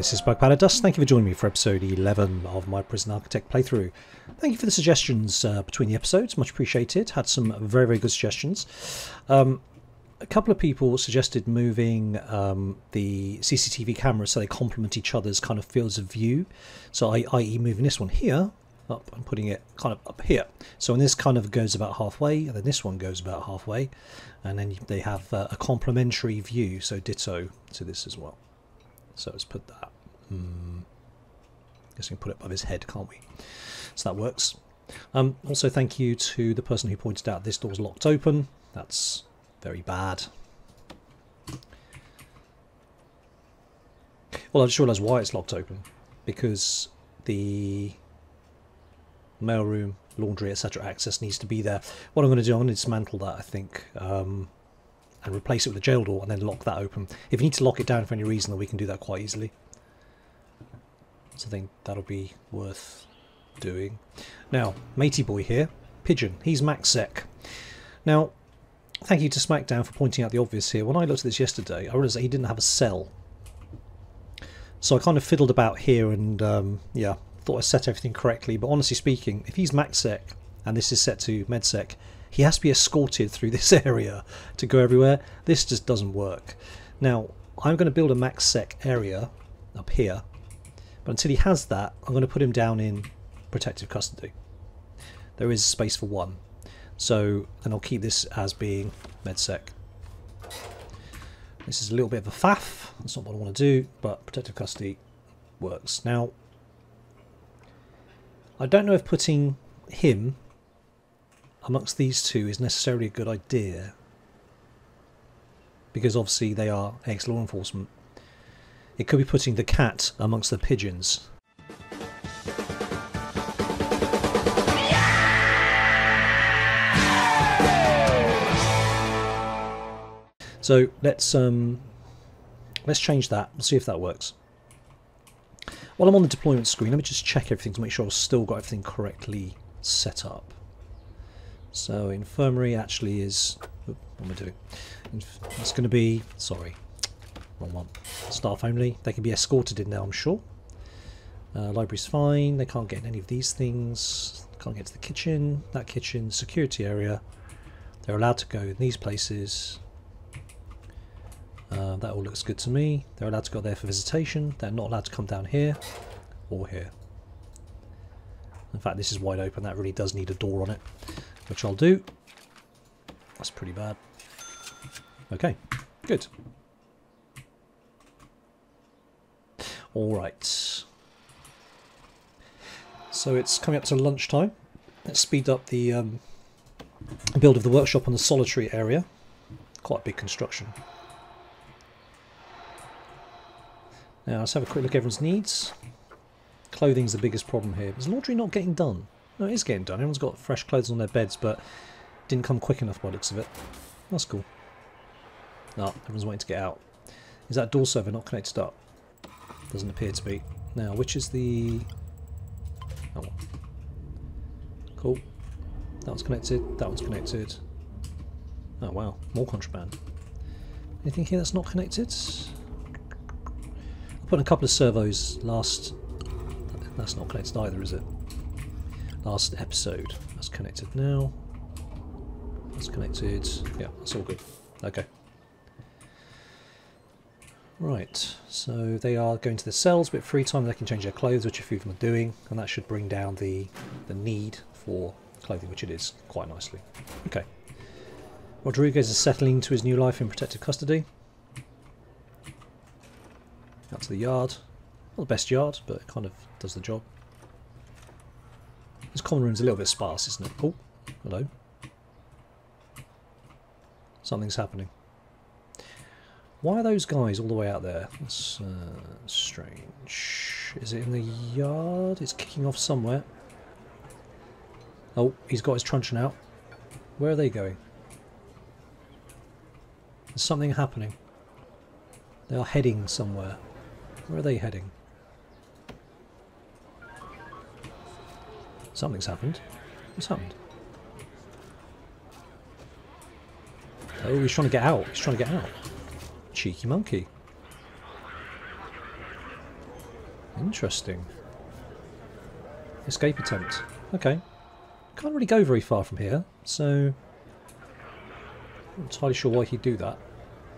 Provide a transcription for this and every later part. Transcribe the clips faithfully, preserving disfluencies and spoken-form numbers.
this is Bugpaladust. Thank you for joining me for episode eleven of my Prison Architect playthrough. Thank you for the suggestions uh, between the episodes, much appreciated. Had some very, very good suggestions. Um, a couple of people suggested moving um, the C C T V cameras so they complement each other's kind of fields of view. So I, that is moving this one here up and putting it kind of up here. So when this kind of goes about halfway, and then this one goes about halfway, and then they have uh, a complementary view, so ditto to this as well. So let's put that. Hmm. Guess we can put it above his head, can't we? So that works. Um, also, thank you to the person who pointed out this door's locked open. That's very bad. Well, I just realised why it's locked open. Because the mailroom, laundry, et cetera access needs to be there. What I'm going to do, I'm going to dismantle that, I think, um, and replace it with a jail door and then lock that open. If you need to lock it down for any reason, then we can do that quite easily. So I think that'll be worth doing. Now, matey boy here, Pigeon, he's MaxSec. Now, thank you to Smackdown for pointing out the obvious here. When I looked at this yesterday, I realised that he didn't have a cell. So I kind of fiddled about here and, um, yeah, thought I set everything correctly. But honestly speaking, if he's MaxSec and this is set to MedSec, he has to be escorted through this area to go everywhere. This just doesn't work. Now, I'm going to build a MaxSec area up here. But until he has that, I'm going to put him down in protective custody. There is space for one. So then I'll keep this as being MedSec. This is a little bit of a faff. That's not what I want to do, but protective custody works. Now, I don't know if putting him amongst these two is necessarily a good idea. Because obviously they are ex-law enforcement. It could be putting the cat amongst the pigeons. So let's um, let's change that. We'll see if that works. While I'm on the deployment screen, let me just check everything to make sure I've still got everything correctly set up. So infirmary actually is... What am I doing? It's going to be... Sorry. Wrong one. Staff only. They can be escorted in now, I'm sure. Uh, library's fine. They can't get in any of these things. Can't get to the kitchen. That kitchen. Security area. They're allowed to go in these places. Uh, that all looks good to me. They're allowed to go there for visitation. They're not allowed to come down here or here. In fact, this is wide open. That really does need a door on it, which I'll do. That's pretty bad. Okay, good. Alright. So it's coming up to lunchtime. Let's speed up the um, build of the workshop on the solitary area. Quite a big construction. Now let's have a quick look at everyone's needs. Clothing's the biggest problem here. Is laundry not getting done? No, it is getting done. Everyone's got fresh clothes on their beds, but didn't come quick enough by the looks of it. That's cool. No, everyone's waiting to get out. Is that door server not connected up? Doesn't appear to be. Now, which is the... Oh. Cool. That one's connected. That one's connected. Oh wow, more contraband. Anything here that's not connected? I put in a couple of servos last... That's not connected either, is it? Last episode. That's connected now. That's connected. Yeah, that's all good. Okay. Right, so they are going to the cells, but free time they can change their clothes, which a few of them are doing, and that should bring down the, the need for clothing, which it is, quite nicely. Okay. Rodriguez is settling into his new life in protective custody. Out to the yard. Not the best yard, but it kind of does the job. This common room's a little bit sparse, isn't it? Oh, hello. Something's happening. Why are those guys all the way out there? That's uh, strange. Is it in the yard? It's kicking off somewhere. Oh, he's got his truncheon out. Where are they going? There's something happening. They are heading somewhere. Where are they heading? Something's happened. What's happened? Oh, he's trying to get out. He's trying to get out. Cheeky monkey. Interesting. Escape attempt. Okay. Can't really go very far from here, so... Not entirely sure why he'd do that.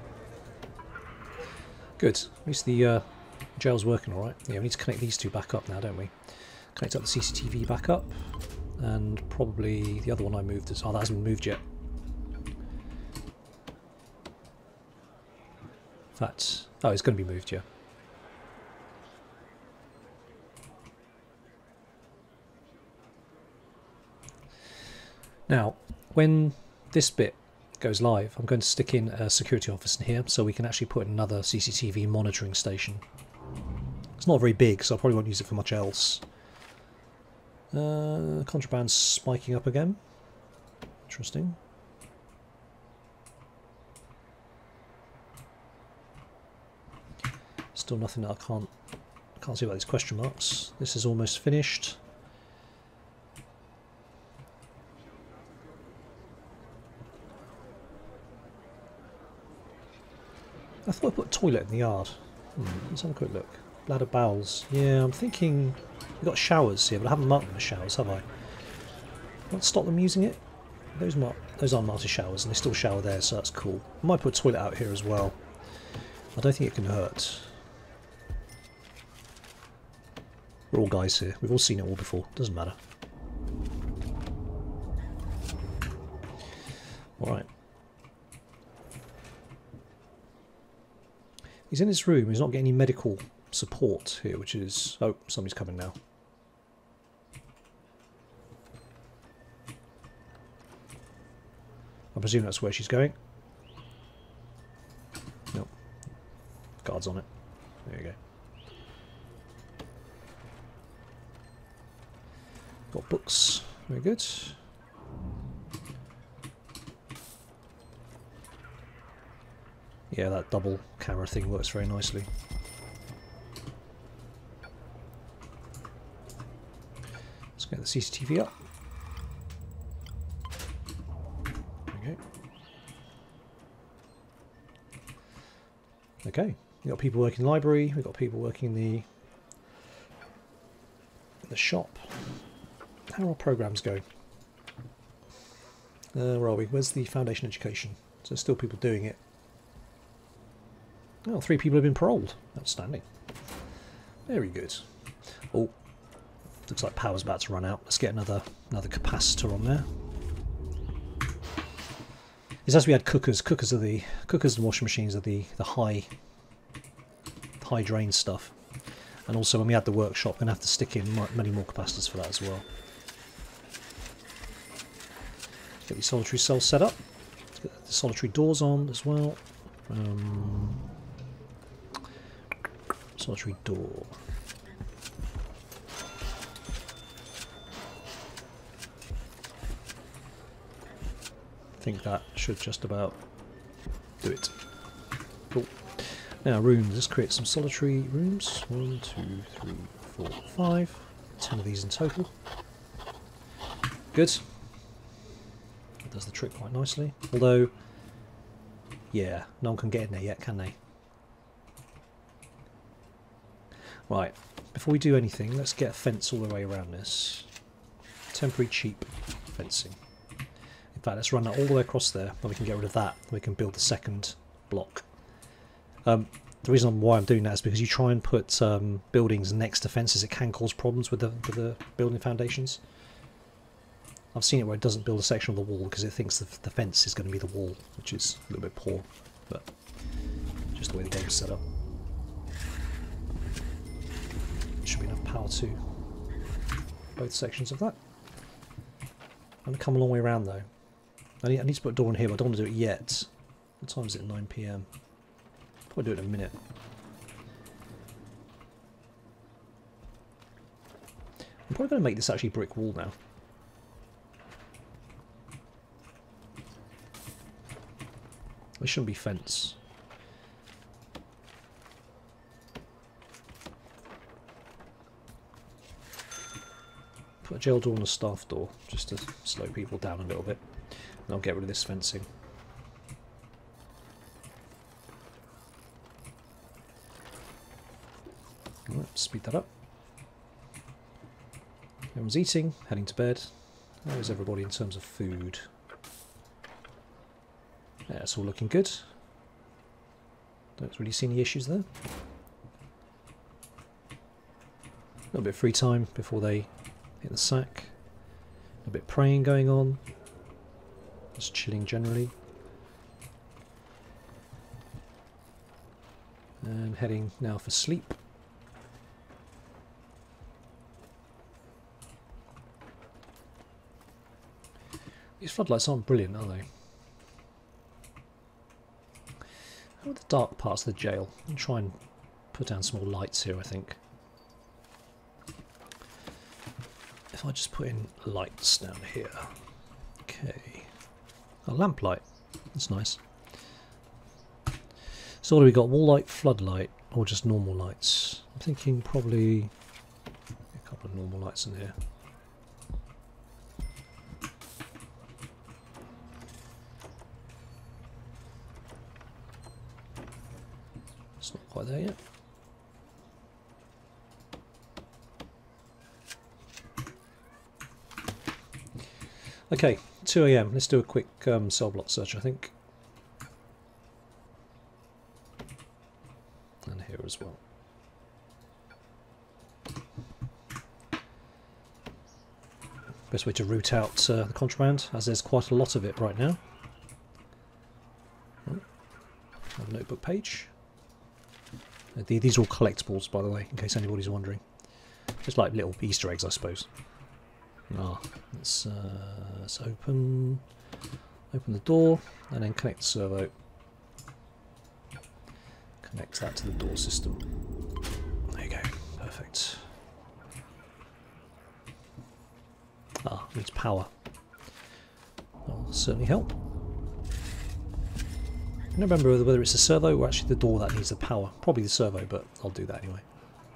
Good. At least the uh, jail's working alright. Yeah, we need to connect these two back up now, don't we? Connect up the C C T V back up. And probably the other one I moved is... Oh, that hasn't been moved yet. That's... Oh, it's going to be moved, yeah. Now, when this bit goes live, I'm going to stick in a security office in here so we can actually put another C C T V monitoring station. It's not very big, so I probably won't use it for much else. Uh, contraband's spiking up again. Interesting. Still nothing that I can't I can't see about these question marks. This is almost finished. I thought I put a toilet in the yard. Hmm, let's have a quick look. Bladder bowels. Yeah, I'm thinking we've got showers here, but I haven't marked them as showers, have I? Not stop them using it. Those mark those aren't marked as showers, and they still shower there, so that's cool. I might put a toilet out here as well. I don't think it can hurt. We're all guys here. We've all seen it all before. Doesn't matter. Alright. He's in his room. He's not getting any medical support here, which is... Oh, somebody's coming now. I presume that's where she's going. Nope. Guards on it. There you go. Got books. Very good. Yeah, that double camera thing works very nicely. Let's get the C C T V up. Okay. Okay. We've got people working in the library. We've got people working in the in the shop. How are our programs going? Uh, where are we? Where's the foundation education? So there's still people doing it. Oh, three people have been paroled. Outstanding. Very good. Oh, looks like power's about to run out. Let's get another another capacitor on there. It's as we had cookers. Cookers are the cookers and washing machines are the the high high drain stuff. And also when we had the workshop, we're gonna have to stick in many more capacitors for that as well. Get these solitary cells set up. Let's get the solitary doors on as well. Um, solitary door. I think that should just about do it. Cool. Now rooms. Let's create some solitary rooms. One, two, three, four, five. Ten of these in total. Good. That does the trick quite nicely. Although, yeah, no one can get in there yet, can they? Right, before we do anything, let's get a fence all the way around this. Temporary cheap fencing. In fact, let's run that all the way across there, and we can get rid of that. We can build the second block. Um, the reason why I'm doing that is because you try and put um, buildings next to fences, it can cause problems with the, with the building foundations. I've seen it where it doesn't build a section of the wall because it thinks the, the fence is going to be the wall, which is a little bit poor, but just the way the game's set up. Should be enough power to both sections of that. I'm going to come a long way around though. I need, I need to put a door in here, but I don't want to do it yet. What time is it? nine p m. Probably do it in a minute. I'm probably going to make this actually brick wall now. This shouldn't be fence. Put a jail door and a staff door just to slow people down a little bit. And I'll get rid of this fencing. Alright, speed that up. Everyone's eating, heading to bed. How is everybody in terms of food? Yeah, it's all looking good. Don't really see any issues there. A little bit of free time before they hit the sack. A bit of praying going on. Just chilling generally. And heading now for sleep. These floodlights aren't brilliant, are they? How are the dark parts of the jail? I'll try and put down some more lights here, I think. If I just put in lights down here. Okay. A lamp light. That's nice. So what do we got? Wall light, floodlight, or just normal lights? I'm thinking probably a couple of normal lights in here. It's not quite there yet. Okay, two A M. Let's do a quick um, cell block search, I think. And here as well. Best way to root out uh, the contraband, as there's quite a lot of it right now. Oh, another notebook page. Uh, the, these are all collectibles, by the way, in case anybody's wondering. Just like little Easter eggs, I suppose. Ah, let's, uh, let's open, open the door and then connect the servo. Connect that to the door system. There you go, perfect. Ah, needs power. That'll certainly help. I don't remember whether it's the servo or actually the door that needs the power. Probably the servo, but I'll do that anyway.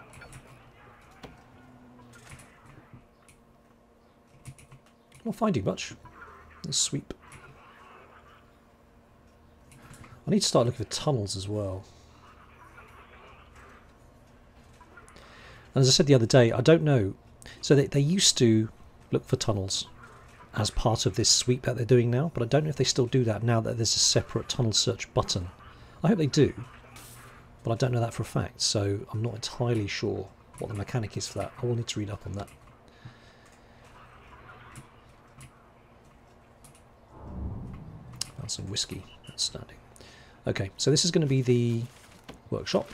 Not finding much. Let's sweep. I need to start looking for tunnels as well. And as I said the other day, I don't know. So they, they used to look for tunnels as part of this sweep that they're doing now, but I don't know if they still do that now that there's a separate tunnel search button. I hope they do, but I don't know that for a fact, so I'm not entirely sure what the mechanic is for that. I will need to read up on that. And some whiskey, outstanding. Okay, so this is going to be the workshop.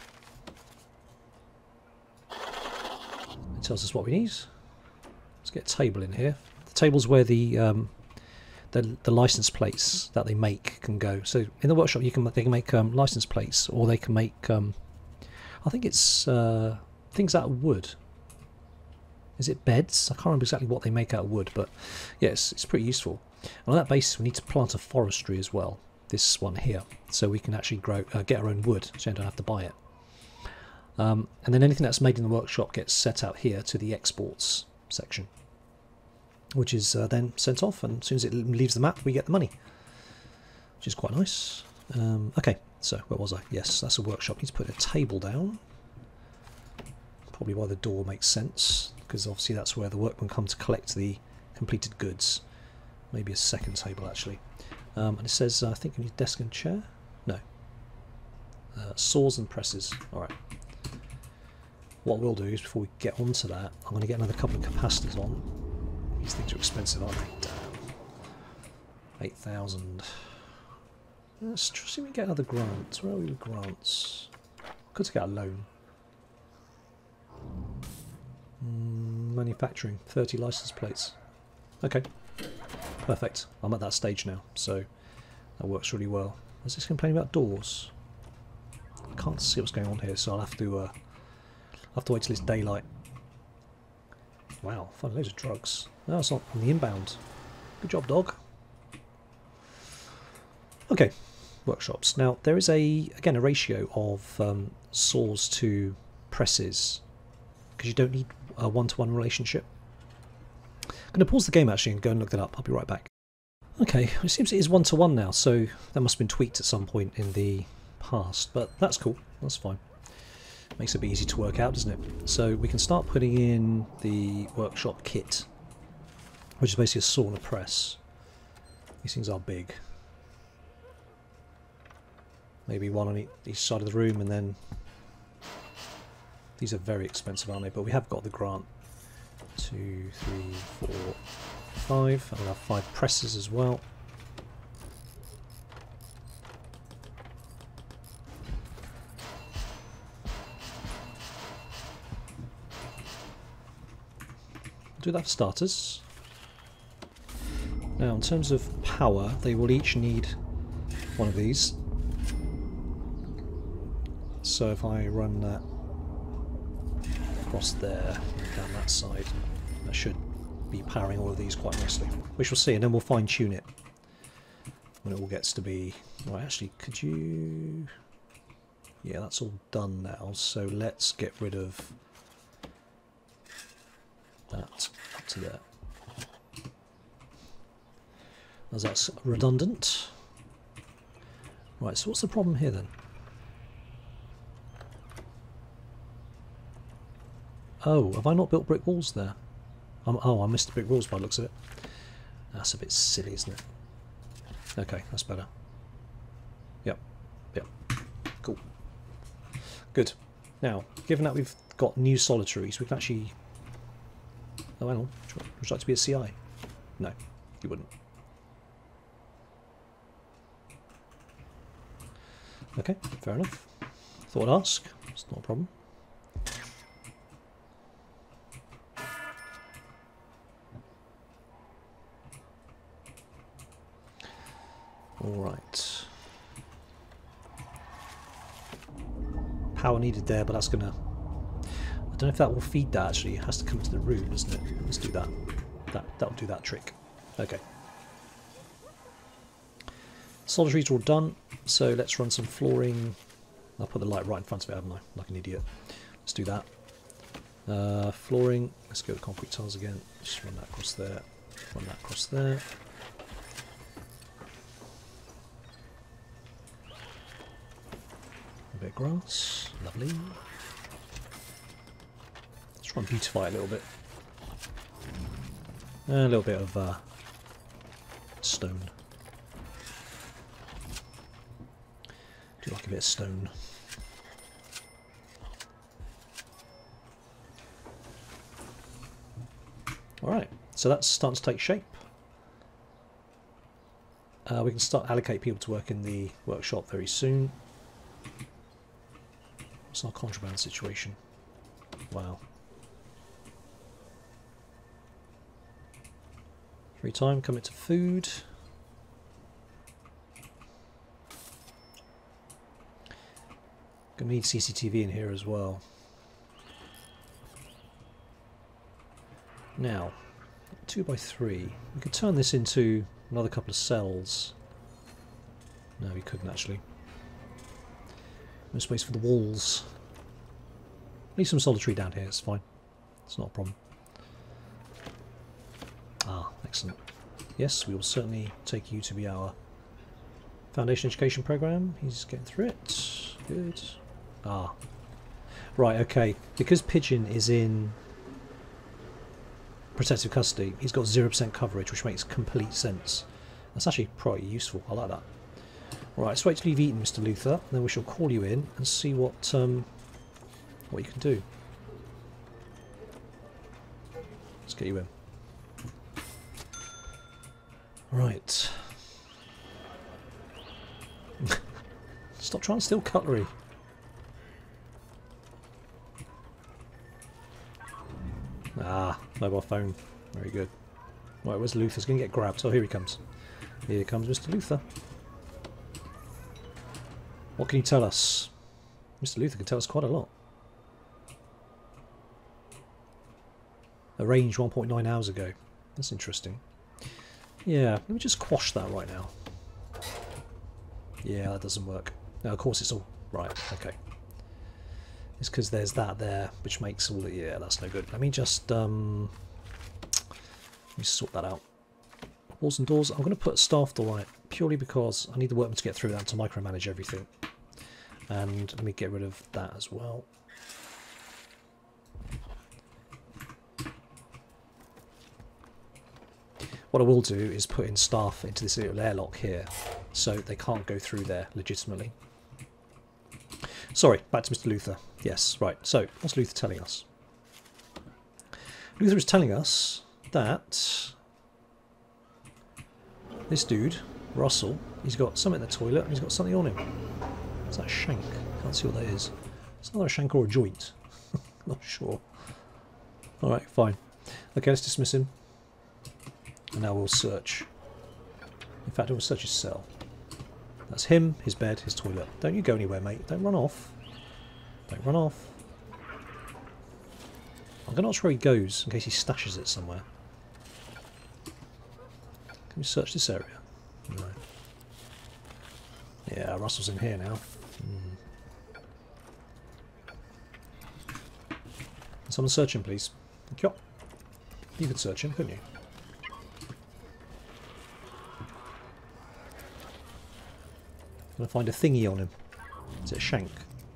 It tells us what we need. Let's get a table in here. The table's where the um, the, the license plates that they make can go. So in the workshop, you can they can make um, license plates, or they can make um, I think it's uh, things out of wood. Is it beds? I can't remember exactly what they make out of wood, but yes, it's pretty useful. And on that basis, we need to plant a forestry as well. This one here, so we can actually grow, uh, get our own wood, so you don't have to buy it. Um, and then anything that's made in the workshop gets set out here to the exports section, which is uh, then sent off, and as soon as it leaves the map, we get the money, which is quite nice. Um, okay, so where was I? Yes, that's a workshop. Need to put a table down. Probably why the door makes sense, because obviously that's where the workmen come to collect the completed goods. Maybe a second table actually. Um, and it says, uh, I think you need a desk and chair? No. Uh, saws and presses. Alright. What we'll do is, before we get onto that, I'm going to get another couple of capacitors on. These things are expensive, aren't they? Damn. eight thousand. Let's see if we can get another grant. Where are we with grants? Could take out a loan. Mm, manufacturing. thirty license plates. Okay. Perfect. I'm at that stage now, so that works really well. Is this complaining about doors? I can't see what's going on here, so I'll have to uh, I'll have to wait till it's daylight. Wow, found loads of drugs. No, it's not on the inbound. Good job, dog. Okay, workshops. Now there is a again a ratio of um, saws to presses, because you don't need a one-to-one relationship. I'm going to pause the game actually and go and look that up. I'll be right back. Okay, it seems it is one to one now, so that must have been tweaked at some point in the past, but that's cool. That's fine. Makes it a bit easy to work out, doesn't it? So we can start putting in the workshop kit, which is basically a saw and a press. These things are big. Maybe one on each side of the room, and then these are very expensive, aren't they? But we have got the grant. Two, three, four, five. And we'll have five presses as well. Do that for starters. Now, in terms of power, they will each need one of these. So if I run that across there, down that side, that should be powering all of these quite nicely. We shall see, and then we'll fine tune it when it all gets to be... Right, actually, could you... Yeah, that's all done now, so let's get rid of that up to there. As that's redundant. Right, so what's the problem here then? Oh, have I not built brick walls there? Um, oh, I missed the brick walls by the looks of it. That's a bit silly, isn't it? Okay, that's better. Yep, yep, cool. Good. Now, given that we've got new solitaries, we can actually... Oh, hang on. Would you like to be a C I? No, you wouldn't. Okay, fair enough. Thought I'd ask. It's not a problem. Alright. Power needed there, but that's gonna... I don't know if that will feed that actually. It has to come to the room, doesn't it? Let's do that. That that'll do that trick. Okay. Solitaries are all done, so let's run some flooring. I'll put the light right in front of it, haven't I? Like an idiot. Let's do that. Uh, flooring. Let's go to concrete tiles again. Just run that across there. Run that across there. A bit of grass. Lovely. Let's try and beautify it a little bit. A little bit of uh, stone. Do like a bit of stone. Alright, so that's starting to take shape. Uh, we can start allocate people to work in the workshop very soon. What's our contraband situation? Wow. Free time, commit to food. Gonna need C C T V in here as well. Now, two by three. We could turn this into another couple of cells. No, we couldn't actually. No space for the walls. Leave some solitary down here, it's fine. It's not a problem. Ah, excellent. Yes, we will certainly take you to be our foundation education program. He's getting through it. Good. Ah. Right, okay. Because Pigeon is in protective custody, he's got zero percent coverage, which makes complete sense. That's actually probably useful. I like that. Right, let's wait till you've eaten, Mister Luther, then we shall call you in and see what um, what you can do. Let's get you in. Right. Stop trying to steal cutlery. Ah, mobile phone. Very good. Right, where's Luther's going to get grabbed? Oh, here he comes. Here comes Mister Luther. What can you tell us? Mister Luther can tell us quite a lot. Arranged one point nine hours ago. That's interesting. Yeah, let me just quash that right now. Yeah, that doesn't work. No, of course it's all... Right, okay. It's because there's that there, which makes all the... Yeah, that's no good. Let me just... Um, let me sort that out. Walls and doors. I'm going to put staff door on it, purely because I need the workmen to get through that to micromanage everything. And let me get rid of that as well. What I will do is put in staff into this little airlock here, so they can't go through there legitimately. Sorry, back to Mister Luther. Yes, right. So, what's Luther telling us? Luther is telling us that this dude, Russell, he's got something in the toilet and he's got something on him. Is that a shank? Can't see what that is. It's not a shank or a joint. Not sure. Alright, fine. Okay, let's dismiss him. And now we'll search. In fact, we'll search his cell. That's him, his bed, his toilet. Don't you go anywhere, mate. Don't run off. Don't run off. I'm going to watch where he goes in case he stashes it somewhere. Can we search this area? No. Yeah, Russell's in here now. Mm. Can someone search him, please? Thank you. You could search him, couldn't you? Gonna find a thingy on him. Is it a shank?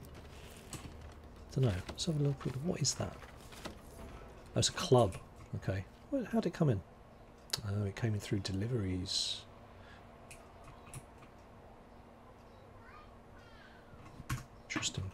I don't know. Let's have a look. What is that? Oh, it's a club. Okay. Well, how did it come in? Oh, it came in through deliveries. Interesting.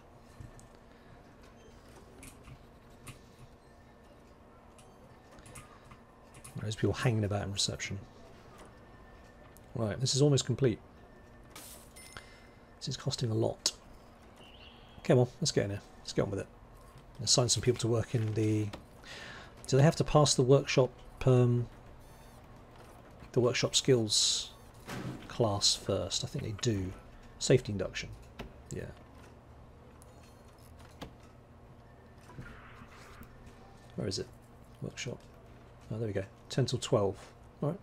There's people hanging about in reception. Right, this is almost complete. This is costing a lot. Come on, let's get in here. Let's get on with it. Assign some people to work in the... Do they have to pass the workshop um, the workshop skills class first? I think they do. Safety induction. Yeah. Where is it? Workshop. Oh, there we go. ten till twelve. Alright.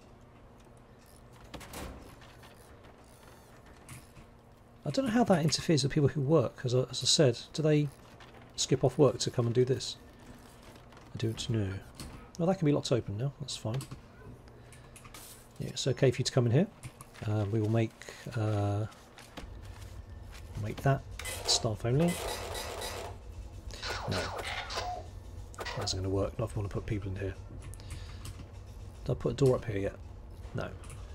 I don't know how that interferes with people who work. As I, as I said, do they skip off work to come and do this? I don't know. Well, that can be locked open now. That's fine. Yeah, it's okay for you to come in here. Uh, we will make uh, make that staff only. No, that's not going to work. Not if I want to put people in here. Did I put a door up here yet? No.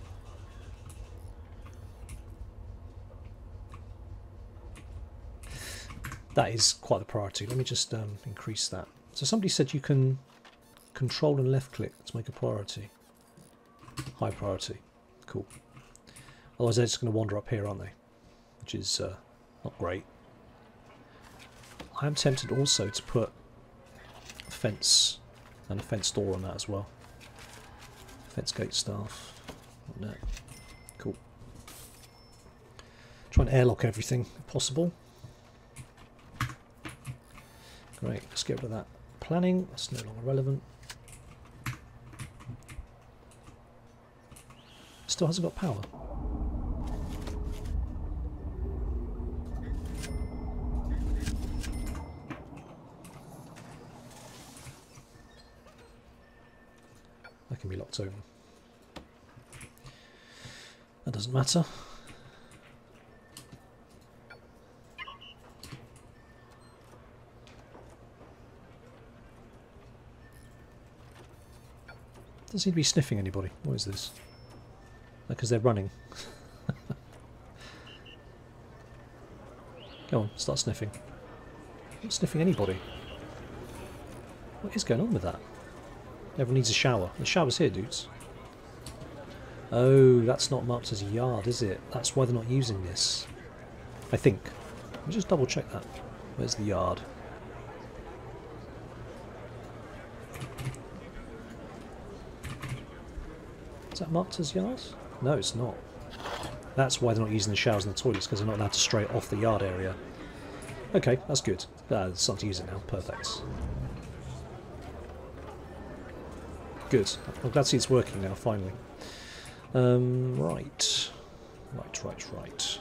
That is quite the priority. Let me just um, increase that. So somebody said you can control and left click to make a priority. High priority. Cool. Otherwise they're just going to wander up here, aren't they? Which is uh, not great. I am tempted also to put a fence and a fence door on that as well. Fence gate staff. On that. Cool. Try and airlock everything if possible. Great, let's get rid of that planning, that's no longer relevant. Still hasn't got power. That can be locked open. That doesn't matter. Doesn't seem to be sniffing anybody. What is this? Because they're running. Go on, start sniffing. Not sniffing anybody. What is going on with that? Everyone needs a shower. The shower's here, dudes. Oh, that's not marked as a yard, is it? That's why they're not using this. I think. Let me just double check that. Where's the yard? Is that marked as yards? No, it's not. That's why they're not using the showers and the toilets, because they're not allowed to stray off the yard area. Okay, that's good. Uh, it's time to use it now. Perfect. Good. I'm glad to see it's working now, finally. Um, right. Right, right, right.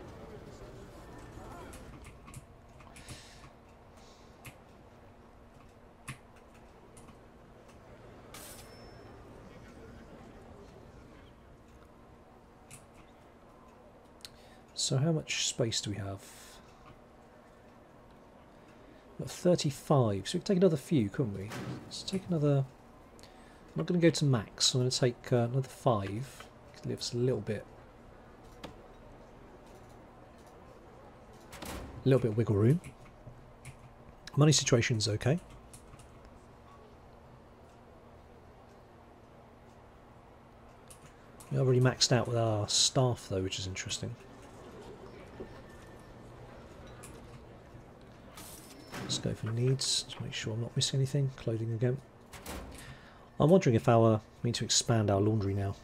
So how much space do we have? We've got thirty-five, so we could take another few, couldn't we? Let's take another not going to go to max. I'm going to take uh, another five. It leaves a little bit, a little bit of wiggle room. Money situation's okay. We are already maxed out with our staff though, which is interesting. Let's go for needs to make sure I'm not missing anything. Clothing again. I'm wondering if our we need to expand our laundry now.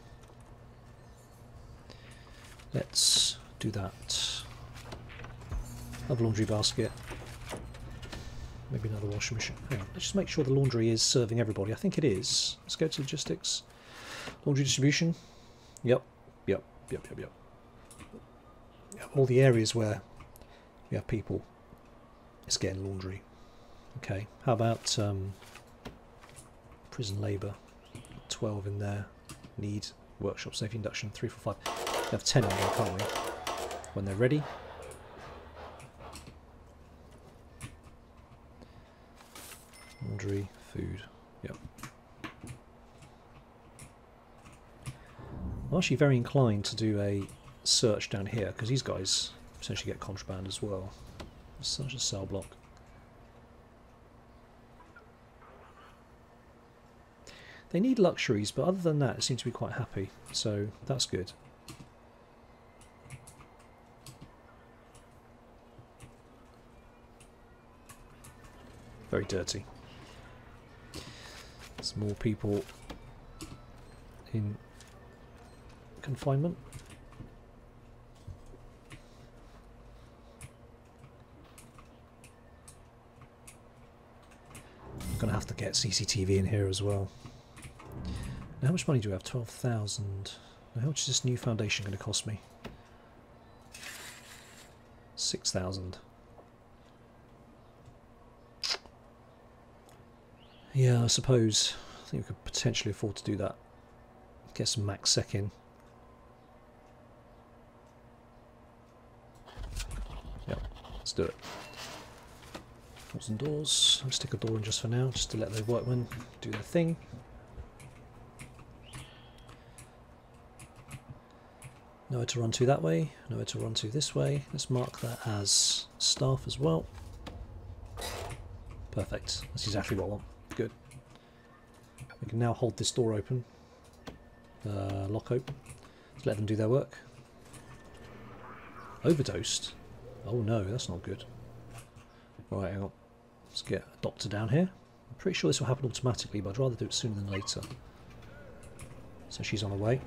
Let's do that. Another laundry basket. Maybe another washing machine. Hang on, let's just make sure the laundry is serving everybody. I think it is. Let's go to logistics. Laundry distribution. Yep, yep, yep, yep, yep. Yep, all the areas where we have people, it's getting laundry. Okay, how about um, prison labour? twelve in there. Need workshop safety induction. three, four, five. We have ten in there, can't we? When they're ready. Laundry, food. Yep. I'm actually very inclined to do a search down here because these guys potentially get contraband as well. Such a cell block. They need luxuries, but other than that, it seems to be quite happy. So that's good. Very dirty. There's more people in confinement. I'm going to have to get C C T V in here as well. Now, how much money do we have? twelve thousand. How much is this new foundation going to cost me? six thousand. Yeah, I suppose. I think we could potentially afford to do that. Get some max sec in. Yep, let's do it. Doors and doors. I'll stick a door in just for now, just to let the workmen do their thing. Nowhere to run to that way, nowhere to run to this way. Let's mark that as staff as well. Perfect. That's exactly what I want. Good. We can now hold this door open. Uh, lock open. Let's let them do their work. Overdosed? Oh no, that's not good. Right, hang on. Let's get a doctor down here. I'm pretty sure this will happen automatically, but I'd rather do it sooner than later. So she's on her way.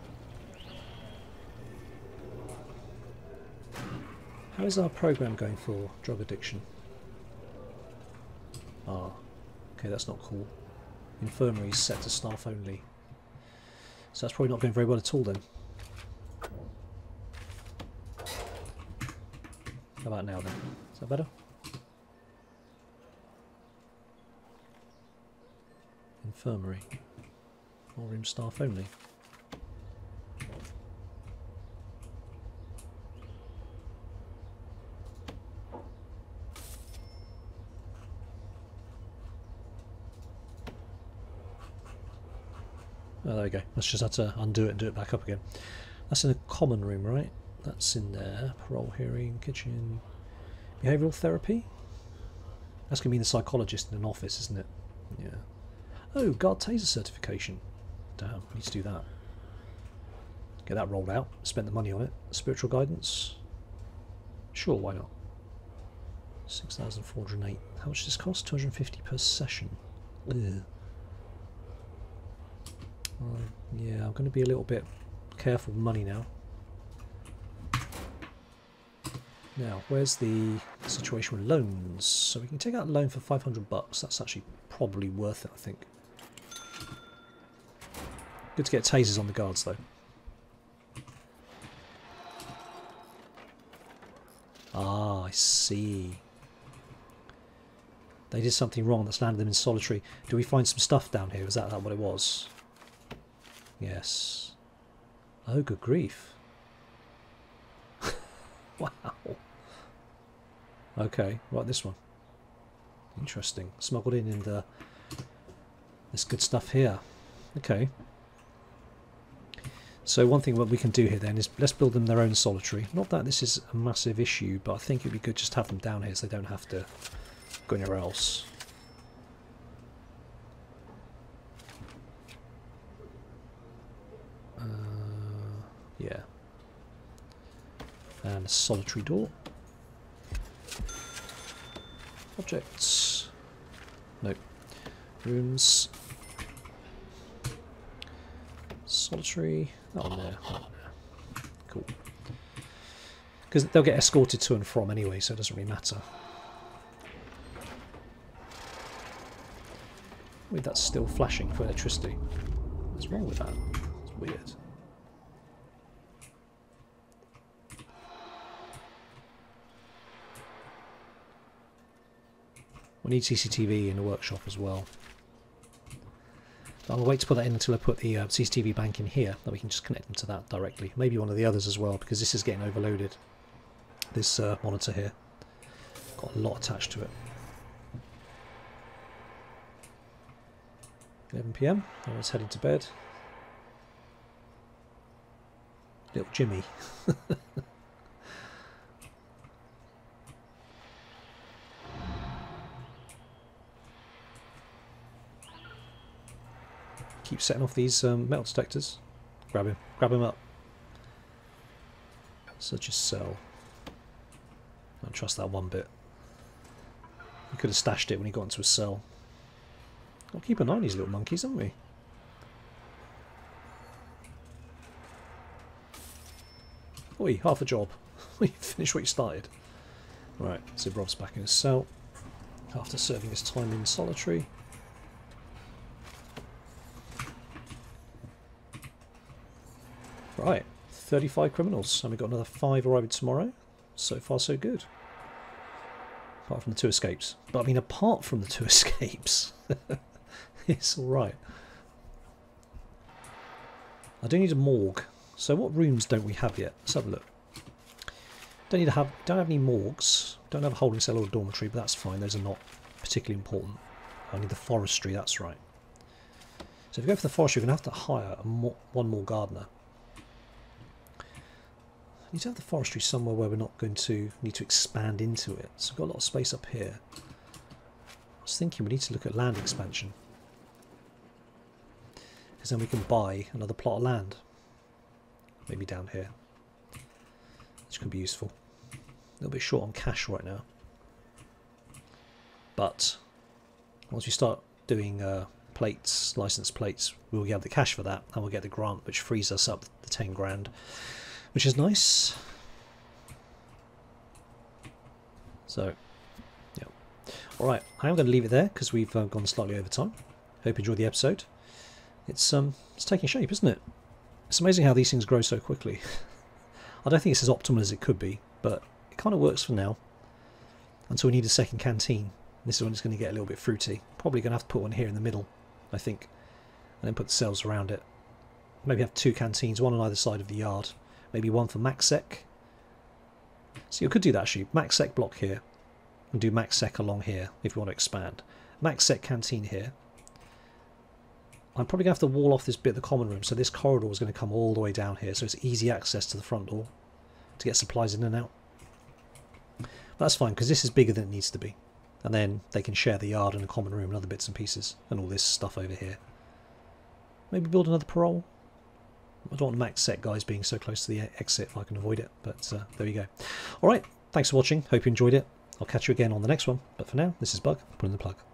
How is our program going for drug addiction? Ah, okay, that's not cool. Infirmary is set to staff only. So that's probably not going very well at all then. How about now then? Is that better? Infirmary. All room staff only. Oh, there we go. Let's just have to undo it and do it back up again. That's in a common room, right? That's in there. Parole hearing, kitchen, behavioural therapy. That's going to be the psychologist in an office, isn't it? Yeah. Oh, guard taser certification. Damn, we need to do that. Get that rolled out. Spend the money on it. Spiritual guidance. Sure, why not? six thousand four hundred eight. How much does this cost? two hundred fifty per session. Ugh. Uh, yeah, I'm going to be a little bit careful with money now. Now, where's the situation with loans? So we can take out a loan for five hundred bucks. That's actually probably worth it, I think. Good to get tasers on the guards, though. Ah, I see. They did something wrong that's landed them in solitary. Do we find some stuff down here? Is that, that what it was? Yes. Oh, good grief. Wow. Okay, right, this one. Interesting. Smuggled in in the... There's good stuff here. Okay. So one thing what we can do here then is let's build them their own solitary. Not that this is a massive issue, but I think it'd be good just to have them down here so they don't have to go anywhere else. Uh, yeah. And a solitary door. Objects. Nope. Rooms. Solitary. That one there. That one there. Cool. Because they'll get escorted to and from anyway, so it doesn't really matter. Wait, that's still flashing for electricity. What's wrong with that? It's weird. We need C C T V in the workshop as well. I'll wait to put that in until I put the uh, C C T V bank in here, that we can just connect them to that directly. Maybe one of the others as well, because this is getting overloaded. This uh, monitor here. Got a lot attached to it. eleven p m, everyone's heading to bed. Little Jimmy. Keep setting off these um, metal detectors. Grab him. Grab him up. Such a cell. I don't trust that one bit. He could have stashed it when he got into a cell. I'll keep an eye on these little monkeys, haven't we? Oi, half a job. You finished what you started. Right, so Rob's back in his cell. After serving his time in solitary. Right, thirty-five criminals, and we've got another five arriving tomorrow. So far, so good. Apart from the two escapes. But I mean, apart from the two escapes, it's alright. I do need a morgue. So what rooms don't we have yet? Let's have a look. Don't need to have, don't have any morgues. Don't have a holding cell or a dormitory, but that's fine. Those are not particularly important. I need the forestry, that's right. So if we go for the forestry, we're going to have to hire a more, one more gardener. We need to have the forestry somewhere where we're not going to need to expand into it. So we've got a lot of space up here. I was thinking we need to look at land expansion. Because then we can buy another plot of land. Maybe down here. Which can be useful. A little bit short on cash right now. But once we start doing uh, plates, license plates, we'll have the cash for that. And we'll get the grant, which frees us up the ten grand. Which is nice. So, yeah. Alright, I am going to leave it there because we've uh, gone slightly over time. Hope you enjoyed the episode. It's um, it's taking shape, isn't it? It's amazing how these things grow so quickly. I don't think it's as optimal as it could be, but it kind of works for now. Until we need a second canteen. This one is going to get a little bit fruity. Probably going to have to put one here in the middle, I think. And then put the cells around it. Maybe have two canteens, one on either side of the yard. Maybe one for MaxSec. So you could do that actually. MaxSec block here. And do MaxSec along here if you want to expand. MaxSec canteen here. I'm probably going to have to wall off this bit of the common room. So this corridor is going to come all the way down here. So it's easy access to the front door. To get supplies in and out. But that's fine because this is bigger than it needs to be. And then they can share the yard and the common room and other bits and pieces. And all this stuff over here. Maybe build another parole. I don't want MaxSec guys being so close to the exit if I can avoid it, but uh, there you go. Alright, thanks for watching, hope you enjoyed it. I'll catch you again on the next one, but for now, this is Bug, pulling the plug.